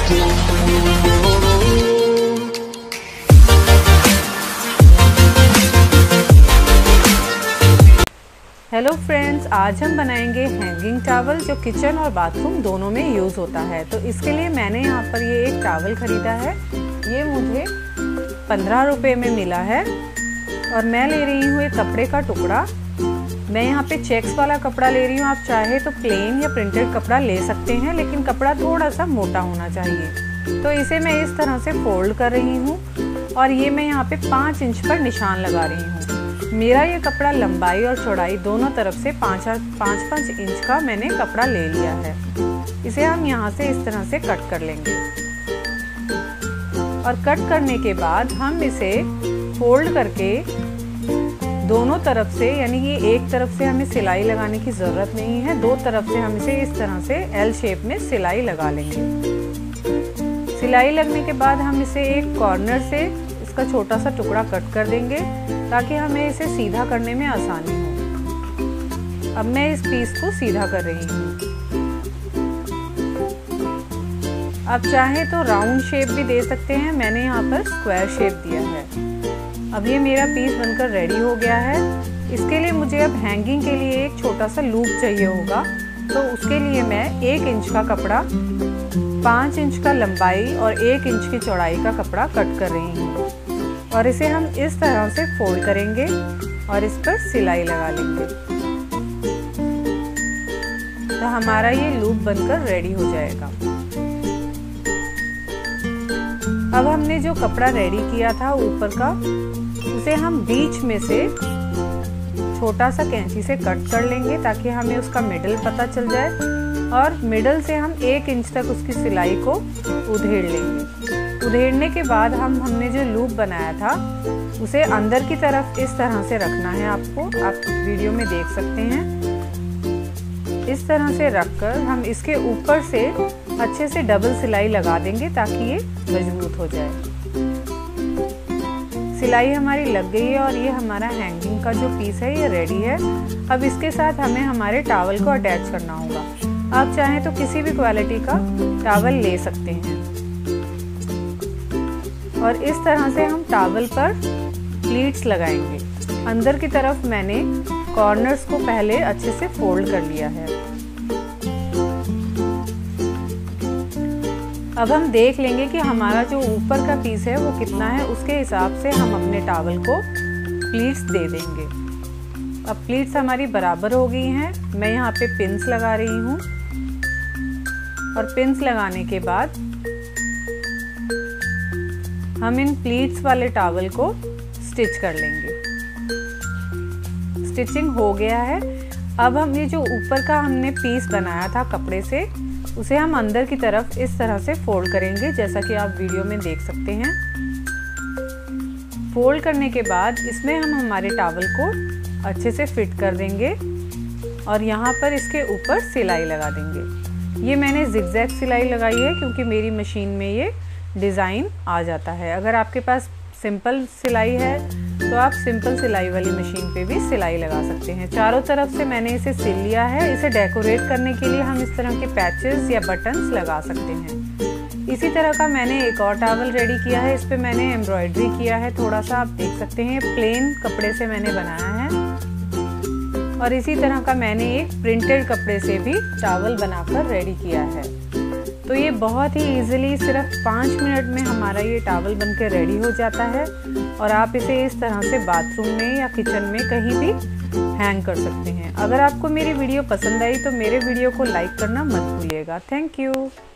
Hello friends, आज हम बनाएंगे हैंगिंग टॉवल जो किचन और बाथरूम दोनों में यूज़ होता है। तो इसके लिए मैंने यहाँ पर ये एक टॉवल ख़रीदा है। ये मुझे 15 रुपये में मिला है और मैं ले रही हूँ एक कपड़े का टुकड़ा। मैं यहाँ पे चेक्स वाला कपड़ा ले रही हूँ। आप चाहे तो प्लेन या प्रिंटेड कपड़ा ले सकते हैं, लेकिन कपड़ा थोड़ा सा मोटा होना चाहिए। तो इसे मैं इस तरह से फोल्ड कर रही हूँ और ये मैं यहाँ पे 5 इंच पर निशान लगा रही हूँ। मेरा ये कपड़ा लंबाई और चौड़ाई दोनों तरफ से 5-5 इंच का मैंने कपड़ा ले लिया है। इसे हम यहाँ से इस तरह से कट कर लेंगे और कट करने के बाद हम इसे फोल्ड करके दोनों तरफ से, यानी कि एक तरफ से हमें सिलाई लगाने की ज़रूरत नहीं है, दो तरफ से हम इसे इस तरह से एल शेप में सिलाई लगा लेंगे। सिलाई लगने के बाद हम इसे एक कॉर्नर से इसका छोटा सा टुकड़ा कट कर देंगे ताकि हमें इसे सीधा करने में आसानी हो। अब मैं इस पीस को सीधा कर रही हूँ। आप चाहें तो राउंड शेप भी दे सकते हैं, मैंने यहाँ पर स्क्वायर शेप दिया है। अब ये मेरा पीस बनकर रेडी हो गया है। इसके लिए मुझे अब हैंगिंग के लिए एक छोटा सा लूप चाहिए होगा, तो उसके लिए मैं 1 इंच का कपड़ा, 5 इंच का लंबाई और 1 इंच की चौड़ाई का कपड़ा कट कर रही हूँ और इसे हम इस तरह से फोल्ड करेंगे और इस पर सिलाई लगा लेंगे। तो हमारा ये लूप बनकर रेडी हो जाएगा। अब हमने जो कपड़ा रेडी किया था ऊपर का, उसे हम बीच में से छोटा सा कैंची से कट कर लेंगे ताकि हमें उसका मिडल पता चल जाए और मिडल से हम 1 इंच तक उसकी सिलाई को उधेड़ लेंगे। उधेड़ने के बाद हमने जो लूप बनाया था उसे अंदर की तरफ इस तरह से रखना है। आपको आप वीडियो में देख सकते हैं। इस तरह से रखकर हम इसके ऊपर से अच्छे से डबल सिलाई लगा देंगे ताकि ये मजबूत हो जाए। सिलाई हमारी लग गई है और ये हमारा हैंगिंग का जो पीस है ये रेडी है। अब इसके साथ हमें हमारे टॉवल को अटैच करना होगा। आप चाहें तो किसी भी क्वालिटी का टॉवल ले सकते हैं और इस तरह से हम टॉवल पर प्लीट्स लगाएंगे। अंदर की तरफ मैंने कॉर्नर्स को पहले अच्छे से फोल्ड कर लिया है। अब हम देख लेंगे कि हमारा जो ऊपर का पीस है वो कितना है, उसके हिसाब से हम अपने टॉवल को प्लीट्स दे देंगे। अब प्लीट्स हमारी बराबर हो गई हैं। मैं यहाँ पे पिन्स लगा रही हूँ और पिन्स लगाने के बाद हम इन प्लीट्स वाले टॉवल को स्टिच कर लेंगे। स्टिचिंग हो गया है। अब हम ये जो ऊपर का हमने पीस बनाया था कपड़े से, उसे हम अंदर की तरफ इस तरह से फोल्ड करेंगे, जैसा कि आप वीडियो में देख सकते हैं। फोल्ड करने के बाद इसमें हम हमारे टॉवल को अच्छे से फिट कर देंगे और यहाँ पर इसके ऊपर सिलाई लगा देंगे। ये मैंने जिगजैग सिलाई लगाई है क्योंकि मेरी मशीन में ये डिज़ाइन आ जाता है। अगर आपके पास सिंपल सिलाई है तो आप सिंपल सिलाई वाली मशीन पे भी सिलाई लगा सकते हैं। चारों तरफ से मैंने इसे सिल लिया है। इसे डेकोरेट करने के लिए हम इस तरह के पैचेस या बटन्स लगा सकते हैं। इसी तरह का मैंने एक और टॉवल रेडी किया है। इस पे मैंने एम्ब्रॉयडरी किया है थोड़ा सा, आप देख सकते हैं। प्लेन कपड़े से मैंने बनाया है और इसी तरह का मैंने एक प्रिंटेड कपड़े से भी टॉवल बनाकर रेडी किया है। तो ये बहुत ही इजीली सिर्फ 5 मिनट में हमारा ये टॉवल बनकर रेडी हो जाता है और आप इसे इस तरह से बाथरूम में या किचन में कहीं भी हैंग कर सकते हैं। अगर आपको मेरी वीडियो पसंद आई तो मेरे वीडियो को लाइक करना मत भूलिएगा। Thank you.